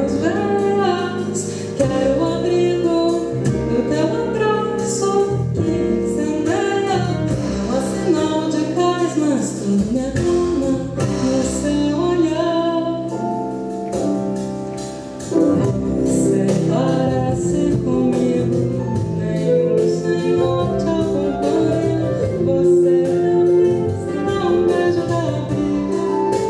meus véus. Quero o abrigo do teu abraço que incendeia. Não há sinal de cais, mas tudo me acalma no seu olhar. Você parece comigo, nenhum senhor te acompanha. Você me dá um beijo da briga.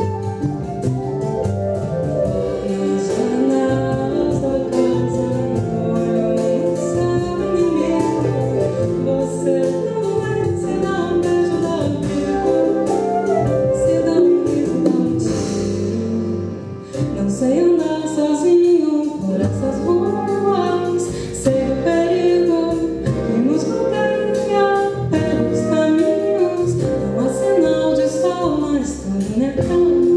Nas janelas da casa, olho no céu inimigo. Você também se dá um beijo da briga, se dá um riso baixinho. Não sei andar sozinho por essas ruas, sei o perigo que nos rodeia pelos caminhos. Não há sinal de sol, mas tudo me acalma.